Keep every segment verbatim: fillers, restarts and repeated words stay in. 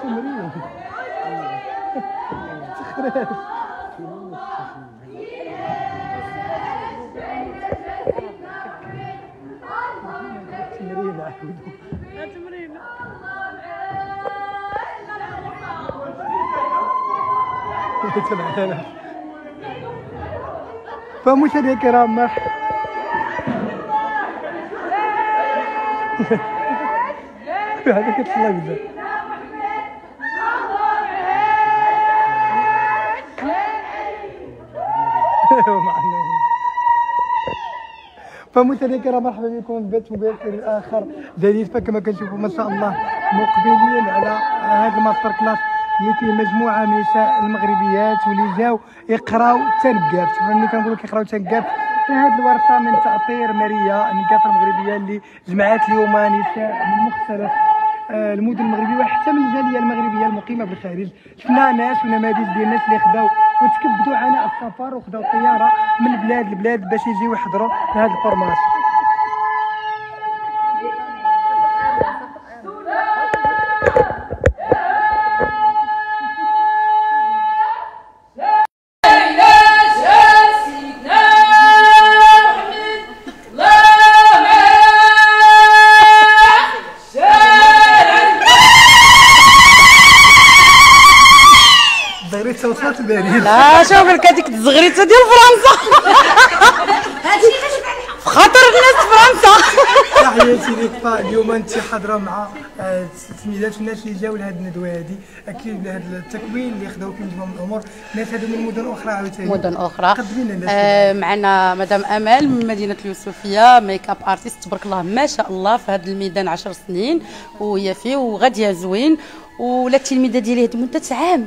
تمرين تمرين تمرين فمشاهدينا الكرام مرحبا هذا كتطلع بزاف فمشاهدينا الكرام مرحبا بكم في بث مباشر اخر جديد. فكما كنشوفوا ما شاء الله مقبلين على هذا الماستر كلاس اللي فيه مجموعه من النساء المغربيات واللي جاو يقراو التنقاف. ملي كنقول لك يقراو التنقاف في هذه الورشه من تاطير ماريا النقافه المغربيه اللي جمعات اليوم نساء من مختلف المدن المغربيه وحتى من الجاليه المغربيه المقيمه بالخارج. شفنا ناس ونماذج ديال الناس اللي خداو وتكبدوا عناء السفر وخداو الطياره من بلاد لبلاد باش يجيو يحضروا لهذا الفورماسيون. لا شوف لك هذيك الزغريته ديال فرنسا هادشي علاش خاطر الناس فرنسا. تحياتي لك. فاليوم انت حاضره مع التلميذات والناس اللي جاوا لهذه الندوه هذه، اكيد بهذا التكوين اللي خداو فيه مجموعه من الامور. الناس هذو من مدن اخرى عاوتاني مدن اخرى. قدمي لنا الناس. آه معنا مدام امال من مدينه اليوسفيه، ميك اب ارتست تبارك الله ما شاء الله في هذا الميدان عشر سنين وهي فيه وغاديه زوين. ولا التلميذه ديالي هذه مده عام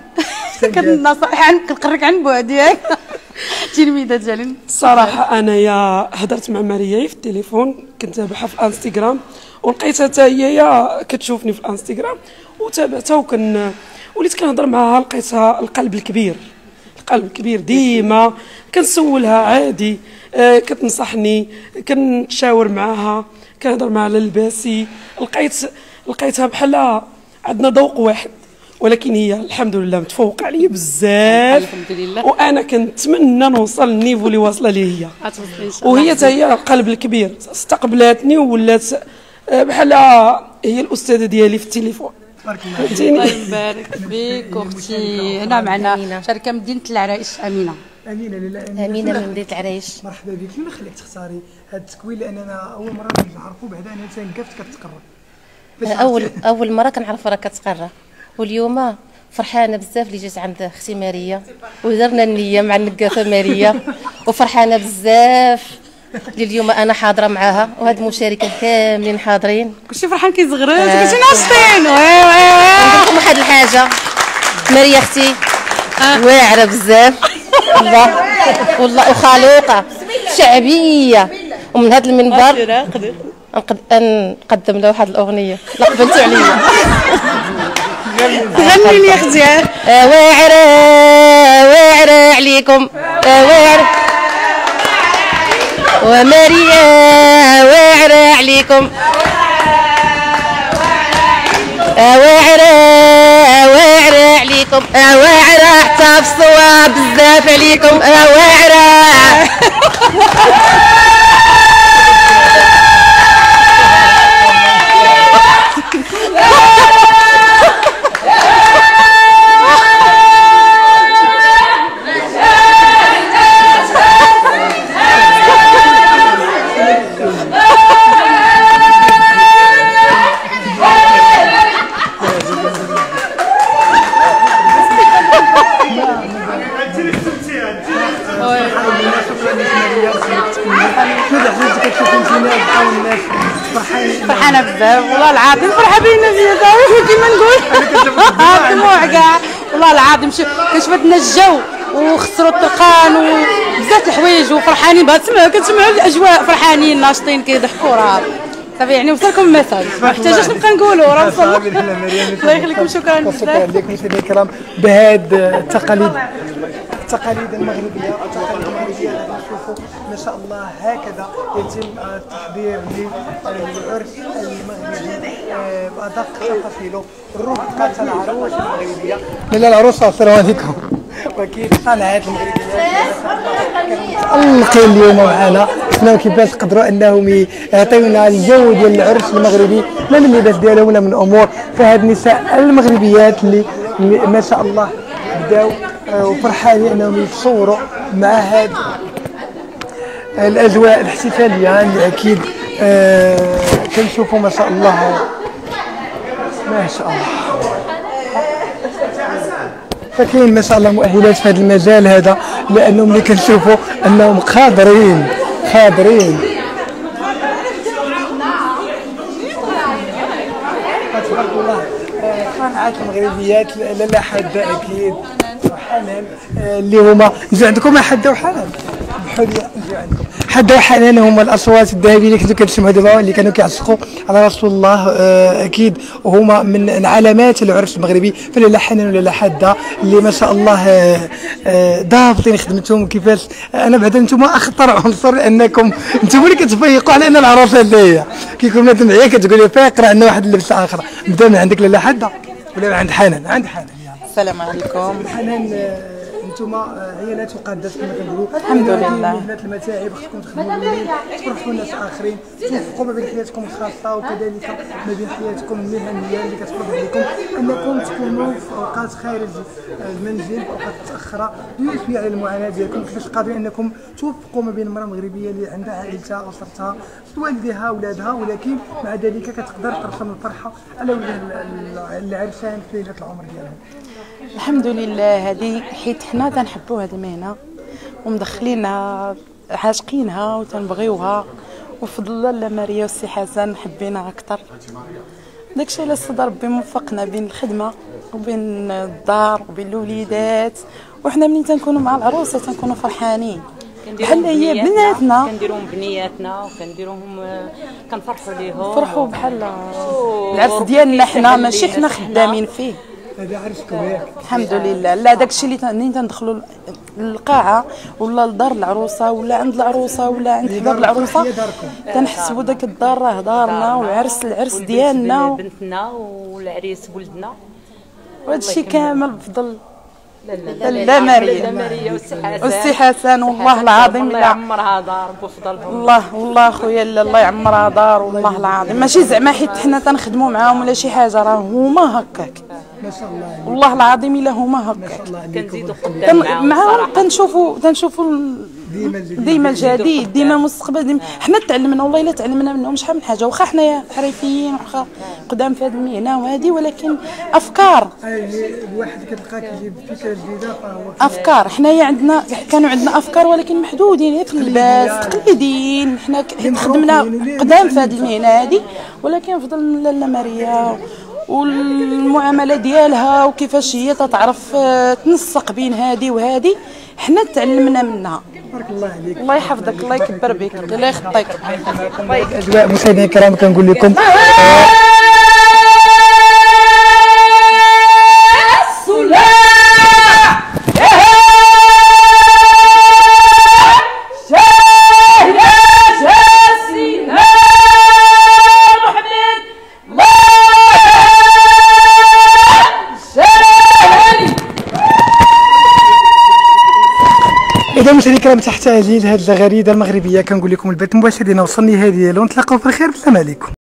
كنصائح عنك كنقرك عن بعد ياك التلميذه ديالي. الصراحه انايا هضرت مع ماريا في التليفون، كنت تابعها في الانستغرام ولقيتها حتى هي كتشوفني في الانستغرام وتابعتها وكن وليت كنهضر معها لقيتها القلب الكبير القلب الكبير. ديما كنسولها عادي، آه كتنصحني، كنتشاور معها، كنهضر معها على لباسي. لقيت لقيتها بحال عندنا ذوق واحد، ولكن هي الحمد لله متفوقه عليا بزاف الحمد لله. وانا كنتمنى نوصل للنيفو اللي واصله ليه هي، وهي حتى هي القلب الكبير استقبلاتني وولات بحال هي الاستاذه ديالي في التليفون. الله يبارك فيك اختي. هنا معنا شركه مدينه العرايش امينه. امينه لله امينه من مدينه العرايش. مرحبا بك. شنو خليك تختاري هذا التكوين؟ لاننا اول مره نعرفوا بعدا انها تنقفت كتقرب. اول اول مره كنعرف راه كتقرا، واليوم فرحانه بزاف اللي جيت عند اختي ماريا ودرنا النيه مع النقافه ماريا، وفرحانه بزاف اللي اليوم انا حاضره معاها وهاد المشاركين كاملين حاضرين. كلشي فرحان كيزغرت كلشي ناشطين. وي وي نقول لكم واحد الحاجه، ماريا اختي واعره بزاف والله والله وخلوقه شعبيه، ومن هذا المنبر نقدم له واحد الاغنيه لا قبلتوا عليا. غني لي اختي. واعره واعره عليكم واعره وماريا واعره عليكم واعره واعره عليكم واعره حتى في الصواب بزاف عليكم واعره. فرحانه بزاف والله العظيم. فرحه بينا زياده كيما نقول الدموع كاع والله العظيم. كشفت لنا الجو وخسروا الطرقان وبزاف الحوايج وفرحانين بها. تسمعوا كتسمعوا الاجواء فرحانين ناشطين كيضحكوا. راه صافي يعني وصلكم المثل ما محتاجاش نبقى نقولوا راه وصل. الله يخليكم. شكرا بزاف. شكرا لك مشاهدينا الكرام بهذه التقاليد. التقاليد المغربيه التقاليد المغربيه غادي نشوفوا ما شاء الله هكذا يتم التحضير للعرس المغربي بادق تفاصيله. الروح تقاتل العروس المغربيه لاله العروسه. السلام عليكم. وكيف قناعات المغربيات متألقين اليوم معنا، شفناو كيفاش قدروا انهم يعطيونا الجو ديال العرس المغربي، لا من اللباس ديالهم ولا من امور. فهاد النساء المغربيات اللي, اللي ما شاء الله بداو وفرحانين انهم يتصوروا مع هاد الاجواء الاحتفاليه اللي اكيد آه كنشوفوا ما شاء الله ما شاء الله. فكاين ما شاء الله مؤهلات في هذا المجال هذا، لانهم اللي كنشوفوا انهم قادرين قادرين تبارك الله. قناعات المغربيات لاله حاده اكيد وحنان اللي هما نجيو عندكم حده وحنان بحال نجيو عندكم حده وحنان هما الاصوات الذهبيه اللي كنتو كتسمعوا دابا اللي كانوا كيعشقوا على رسول الله اكيد، وهما من علامات العرس المغربي. فلاله حنان ولاله حده اللي ما شاء الله ضابطين خدمتهم. كيفاش انا بعدا نتوما اخطر عنصر، لانكم نتوما اللي كتفيقوا على ان العروسه اللي هي كيكون بنادم معايا كتقول لي فايق راه عندنا واحد اللبسه اخرى. نبدا من عندك لاله حده ولا عند حنان؟ عند حنان. السلام عليكم. حنان انتما عيالات وقادات كما كنقولوا الحمد لله. مهنه المتاعب خصكم تخدموا الليل تفرحوا الناس اخرين، توفقوا ما بين حياتكم الخاصه وكذلك ما بين حياتكم المهنيه اللي كتفرض عليكم انكم تكونوا في اوقات خارج المنزل في اوقات متاخره. يثني على المعاناه ديالكم كيفاش قادرين انكم توفقوا ما بين المراه المغربيه اللي عندها عائلتها اسرتها والديها اولادها، ولكن مع ذلك كتقدر ترسم الفرحه على وجه العرسان في ليله العمر ديالهم. الحمد لله. هذه حيت حنا تنحبوا هذه المهنه ومدخلينها عاشقينها وتنبغيوها، وفضل لاله ماريا والسي حسن حبيناها اكثر. داكشي علاش صدر ربي موفقنا بين الخدمه وبين الدار وبين الوليدات، وحنا ملي تنكونوا مع العروسه تنكونوا فرحانين بحال هي بناتنا. كنديروهم بنياتنا وكنديروهم كنفرحوا ليهم فرحوا بحال العرس ديالنا حنا، ماشي حنا خدامين فيه. هذا عرسكم ياك؟ الحمد لله. لا داكشي اللي منين تندخلوا للقاعه ولا لدار العروسه ولا عند العروسه ولا عند حباب العروسه تنحسبوا داك الدار راه دارنا، والعرس العرس ديالنا بنتنا والعريس ولدنا، وهذا الشيء كامل بفضل لا ماريا والسي حسن. والله العظيم الله يعمرها دار بفضلهم. الله والله خويا الله يعمرها دار. والله العظيم ماشي زعما حيت حنا تنخدموا معاهم ولا شي حاجه، راه هما هكاك ما شاء الله. والله العظيم الا هما هكاك كنزيدوا قدام معاهم معاهم تنشوفوا تنشوفوا ديما الجديد ديما المستقبل ديما. حنا تعلمنا والله الا تعلمنا منهم شحال من حاجه، واخا حنايا حريفيين واخا قدام في هذه المهنه وهذه، ولكن افكار الواحد كتلقى كيجيب فكره جديده فهو افكار. حنايا عندنا كانوا عندنا افكار ولكن محدودين في اللباس تقليديين. حنا خدمنا قدام في هذه المهنه هذه، ولكن فضل لاله ماريا والمعامله ديالها وكيفاش هي تتعرف تنسق بين هذه وهذه، حنا تعلمنا منها. بارك الله عليك. الله يحفظك الله يكبر بك الله يخطيك. اجواء مشاهدينا الكرام كنقول لكم إذا مشاهدينا الكرام تحت هذه الغريده المغربيه كنقول لكم البث مباشر ديالنا وصلني هذه، ونتلاقاو في الخير. بالسلام عليكم.